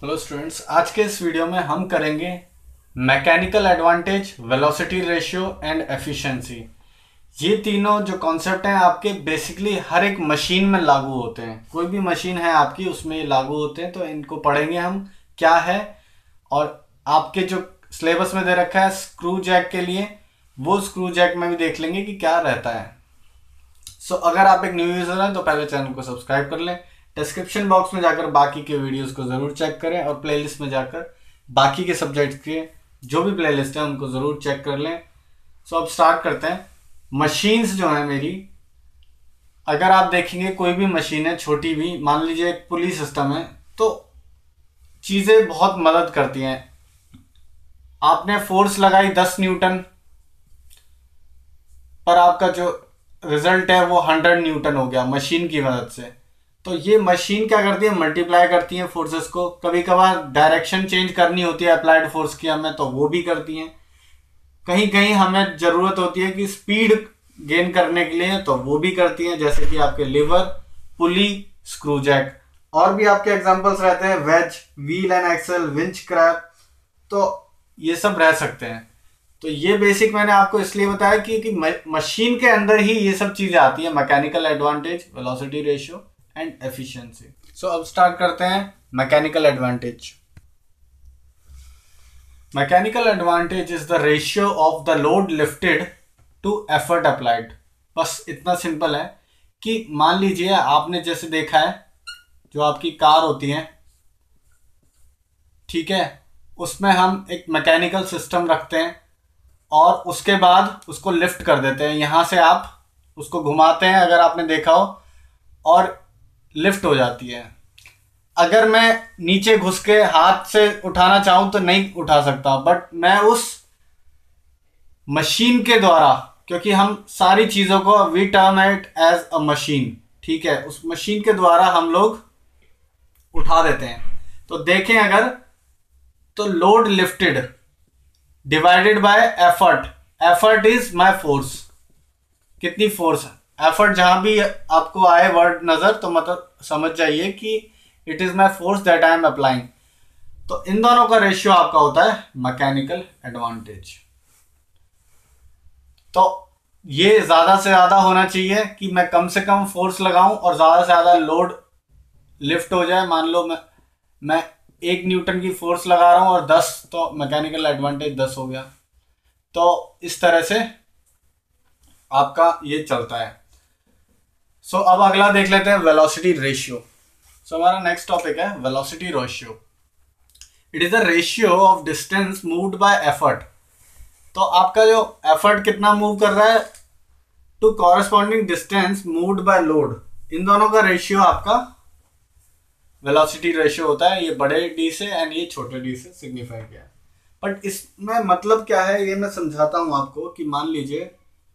Hello students, आज के इस वीडियो में हम करेंगे mechanical advantage, velocity ratio and efficiency. ये तीनों जो कॉन्सेप्ट हैं आपके बेसिकली हर एक मशीन में लागू होते हैं। कोई भी मशीन है आपकी उसमें ये लागू होते हैं, तो इनको पढ़ेंगे हम क्या है। और आपके जो सिलेबस में दे रखा है स्क्रू जैक के लिए, वो स्क्रू जैक में भी देख लेंगे कि क्या रहता है। अगर आप एक न्यू यूजर हैं तो पहले चैनल को सब्सक्राइब कर लें। डिस्क्रिप्शन बॉक्स में जाकर बाकी के वीडियोस को ज़रूर चेक करें और प्लेलिस्ट में जाकर बाकी के सब्जेक्ट्स के जो भी प्लेलिस्ट है उनको ज़रूर चेक कर लें। अब स्टार्ट करते हैं। मशीन्स जो है मेरी, अगर आप देखेंगे कोई भी मशीन है छोटी भी, मान लीजिए एक पुली सिस्टम है, तो चीज़ें बहुत मदद करती हैं। आपने फोर्स लगाई 10 न्यूटन, पर आपका जो रिजल्ट है वो 100 न्यूटन हो गया मशीन की मदद से। तो ये मशीन क्या करती है, मल्टीप्लाई करती है फोर्सेस को। कभी कभार डायरेक्शन चेंज करनी होती है अप्लाइड फोर्स की हमें, तो वो भी करती हैं। कहीं कहीं हमें ज़रूरत होती है कि स्पीड गेन करने के लिए, तो वो भी करती हैं, जैसे कि आपके लिवर, पुली, स्क्रू जैक। और भी आपके एग्जांपल्स रहते हैं, wedge, wheel and axle, winch, crab, तो ये सब रह सकते हैं। तो ये बेसिक मैंने आपको इसलिए बताया कि मशीन के अंदर ही ये सब चीज़ें आती हैं, mechanical advantage, velocity ratio and efficiency. अब स्टार्ट करते हैं mechanical advantage. Mechanical advantage is the ratio of the load lifted to effort applied. बस इतना सिंपल है कि मान लीजिए आपने जैसे देखा है जो आपकी कार होती है, ठीक है, उसमें हम एक मैकेनिकल सिस्टम रखते हैं और उसके बाद उसको लिफ्ट कर देते हैं। यहां से आप उसको घुमाते हैं, अगर आपने देखा हो, और लिफ्ट हो जाती है। अगर मैं नीचे घुस के हाथ से उठाना चाहूं तो नहीं उठा सकता, बट मैं उस मशीन के द्वारा, क्योंकि हम सारी चीजों को we term it as a machine, ठीक है, उस मशीन के द्वारा हम लोग उठा देते हैं। तो देखें अगर, तो load lifted divided by effort, effort is my force. कितनी फोर्स है, एफर्ट जहां भी आपको आए वर्ड नजर, तो मतलब समझ जाइए कि it is my force that I am applying. तो इन दोनों का रेशियो आपका होता है मैकेनिकल एडवांटेज। तो ये ज्यादा से ज्यादा होना चाहिए कि मैं कम से कम फोर्स लगाऊं और ज्यादा से ज्यादा लोड लिफ्ट हो जाए। मान लो मैं 1 न्यूटन की फोर्स लगा रहा हूं और 10, तो मैकेनिकल एडवांटेज 10 हो गया। तो इस तरह से आपका ये चलता है। अब अगला देख लेते हैं वेलोसिटी रेशियो। हमारा नेक्स्ट टॉपिक है velocity ratio. It is the ratio of distance moved by effort. तो आपका जो एफर्ट कितना मूव कर रहा है to corresponding distance moved by load, इन दोनों का रेशियो आपका वेलोसिटी रेशियो होता है। ये बड़े डी से एंड ये छोटे डी से सिग्निफाई किया है। बट इसमें मतलब क्या है ये मैं समझाता हूं आपको। कि मान लीजिए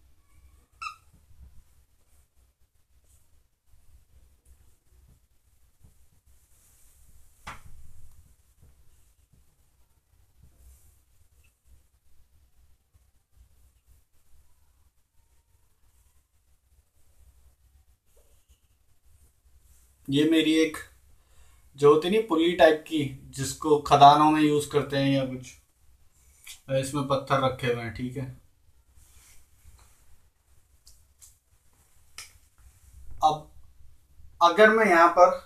ये मेरी एक जो होती नहीं पुली टाइप की, जिसको खदानों में यूज करते हैं या कुछ, इसमें पत्थर रखे हुए हैं, ठीक है। अब अगर मैं यहां पर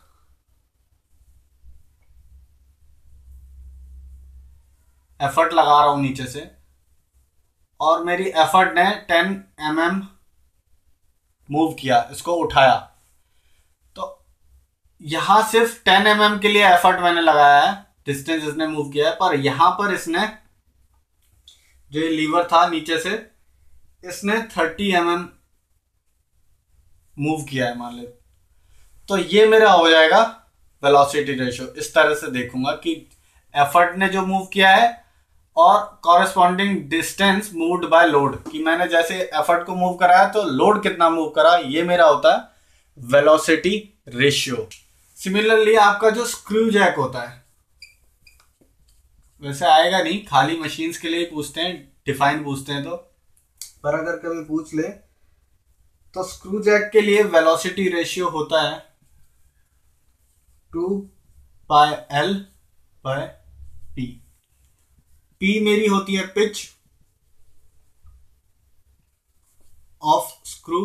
एफर्ट लगा रहा हूं नीचे से, और मेरी एफर्ट ने 10 mm मूव किया, इसको उठाया, तो यहां सिर्फ 10 mm के लिए एफर्ट मैंने लगाया है, डिस्टेंस इसने मूव किया है। पर यहां पर इसने जो लीवर था नीचे से, इसने 30 mm मूव किया है मान ले, तो ये मेरा हो जाएगा वेलोसिटी रेशियो। इस तरह से देखूंगा कि एफर्ट ने जो मूव किया है और corresponding distance moved by load, कि मैंने जैसे एफर्ट को मूव कराया तो लोड कितना मूव करा, ये मेरा होता है वेलोसिटी रेशियो। सिमिलरली आपका जो स्क्रू जैक होता है, वैसे आएगा नहीं, खाली मशीन्स के लिए पूछते हैं, डिफाइन पूछते हैं, तो पर अगर कभी पूछ ले तो स्क्रू जैक के लिए वेलोसिटी रेशियो होता है 2 pi L by P. P मेरी होती है pitch of screw,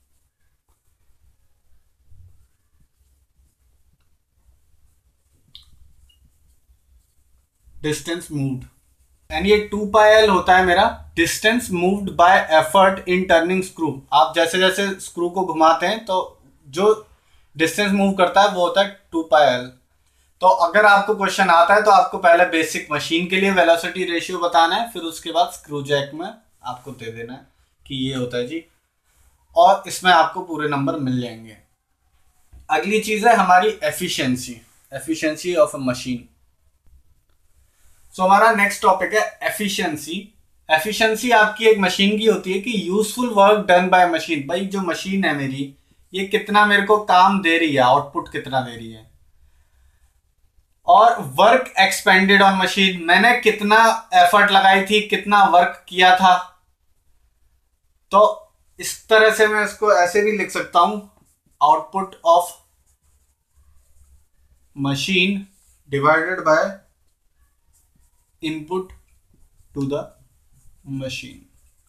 distance moved, and ये 2 पाई एल होता है मेरा distance moved by effort in turning screw. आप जैसे जैसे स्क्रू को घुमाते हैं तो जो डिस्टेंस मूव करता है वो होता है 2 पाई एल। तो अगर आपको क्वेश्चन आता है तो आपको पहले बेसिक मशीन के लिए वेलोसिटी रेशियो बताना है, फिर उसके बाद स्क्रू जैक में आपको दे देना है कि ये होता है जी, और इसमें आपको पूरे नंबर मिल जाएंगे। अगली चीज है हमारी efficiency, efficiency of a machine. So हमारा नेक्स्ट टॉपिक है एफिशिएंसी। एफिशिएंसी आपकी एक मशीन की होती है कि useful work done by machine. भाई जो मशीन है मेरी, ये कितना मेरे को काम दे रही है, आउटपुट कितना दे रही है। और वर्क एक्सपेंडेड ऑन मशीन, मैंने कितना एफर्ट लगाई थी, कितना वर्क किया था। तो इस तरह से मैं इसको ऐसे भी लिख सकता हूं, output of machine divided by input to the machine.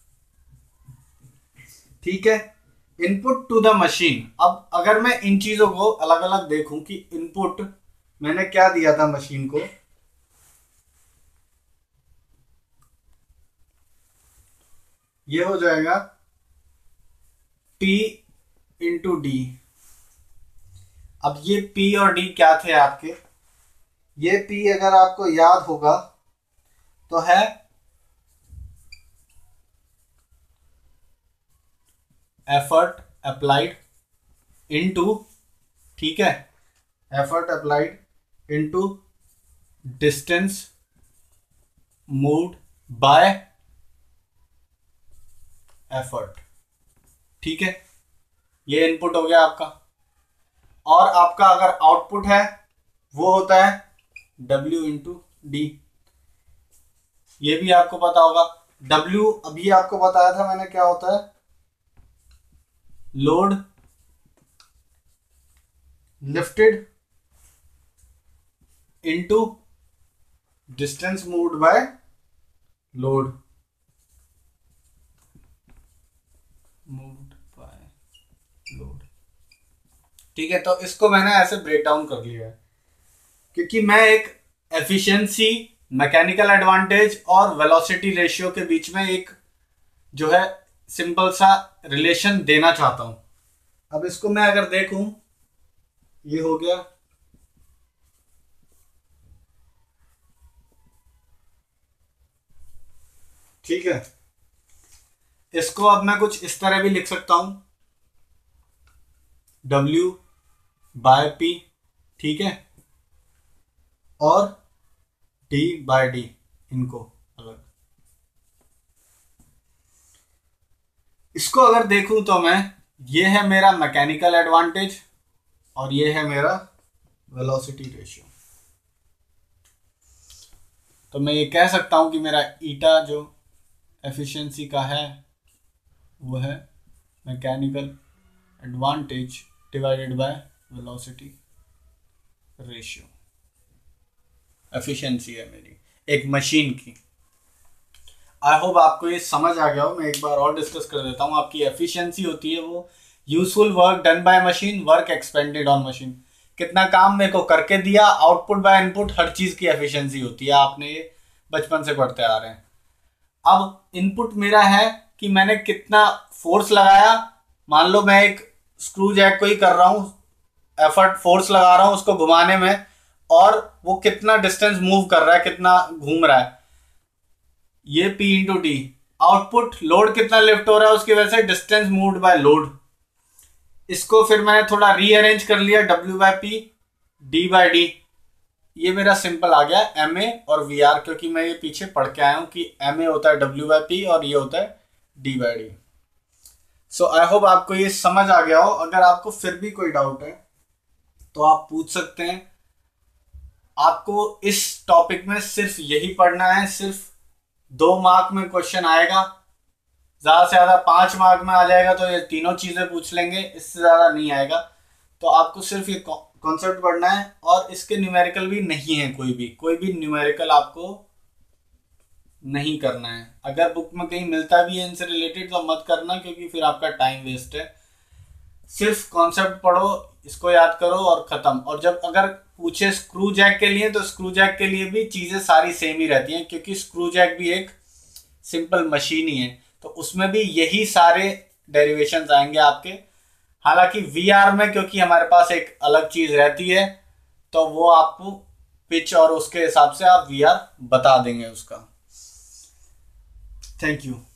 ठीक है, इनपुट टू द मशीन। अब अगर मैं इन चीजों को अलग अलग देखूं कि इनपुट मैंने क्या दिया था मशीन को, ये हो जाएगा P इंटू डी। अब ये P और D क्या थे आपके, ये P अगर आपको याद होगा तो है एफर्ट अप्लाइड इनटू, ठीक है, effort applied into distance moved by effort. ठीक है, ये इनपुट हो गया आपका। और आपका अगर आउटपुट है वो होता है W इंटू डी। ये भी आपको पता होगा। W अभी आपको बताया था मैंने क्या होता है, load lifted into distance moved by load, moved by load. ठीक है, तो इसको मैंने ऐसे ब्रेक डाउन कर लिया है क्योंकि मैं एक एफिशिएंसी, मैकेनिकल एडवांटेज और वेलोसिटी रेशियो के बीच में एक जो है सिंपल सा रिलेशन देना चाहता हूं। अब इसको मैं अगर देखूं, ये हो गया, ठीक है। इसको अब मैं कुछ इस तरह भी लिख सकता हूं, W बाय P, ठीक है, और D बाय D, इनको अलग। इसको अगर देखूं तो मैं, ये है मेरा मैकेनिकल एडवांटेज और ये है मेरा वेलोसिटी रेशियो। तो मैं ये कह सकता हूं कि मेरा ईटा जो एफिशिएंसी का है वो है mechanical advantage divided by velocity ratio. Efficiency है मेरी एक मशीन की। आई होप आपको ये समझ आ गया हो। मैं एक बार और डिस्कस कर देता हूँ। आपकी एफिशिएंसी होती है वो useful work done by machine, work expended on machine. कितना काम मेरे को करके दिया, आउटपुट बाय इनपुट, हर चीज की एफिशिएंसी होती है। आपने ये बचपन से पढ़ते आ रहे हैं। अब इनपुट मेरा है कि मैंने कितना फोर्स लगाया। मान लो मैं एक स्क्रू जैक को ही कर रहा हूं, एफर्ट फोर्स लगा रहा हूं उसको घुमाने में, और वो कितना डिस्टेंस मूव कर रहा है, कितना घूम रहा है, ये P into D. Output load कितना लिफ्ट हो रहा है उसकी वजह से, डिस्टेंस मूव्ड बाय लोड। इसको फिर मैंने थोड़ा रीअरेंज कर लिया, W by P, D by D। ये मेरा सिंपल आ गया MA और VR, क्योंकि मैं ये पीछे पढ़ के आया हूं कि MA होता है W बाय P और ये होता है D by D। So I hope आपको ये समझ आ गया हो। अगर आपको फिर भी कोई डाउट है तो आप पूछ सकते हैं। आपको इस टॉपिक में सिर्फ यही पढ़ना है। सिर्फ 2 मार्क में क्वेश्चन आएगा, ज्यादा से ज्यादा 5 मार्क में आ जाएगा तो ये तीनों चीजें पूछ लेंगे, इससे ज्यादा नहीं आएगा। तो आपको सिर्फ ये कॉन्सेप्ट पढ़ना है, और इसके न्यूमेरिकल भी नहीं है, कोई भी न्यूमेरिकल आपको नहीं करना है। अगर बुक में कहीं मिलता भी है इनसे रिलेटेड तो मत करना, क्योंकि फिर आपका टाइम वेस्ट है। सिर्फ कॉन्सेप्ट पढ़ो, इसको याद करो और खत्म। और जब अगर पूछे स्क्रू जैक के लिए, तो स्क्रू जैक के लिए भी चीजें सारी सेम ही रहती हैं, क्योंकि स्क्रू जैक भी एक सिंपल मशीन ही है, तो उसमें भी यही सारे डेरिवेशंस आएंगे आपके। हालांकि वीआर में क्योंकि हमारे पास एक अलग चीज रहती है, तो वो आपको पिच और उसके हिसाब से आप वीआर बता देंगे उसका। Thank you.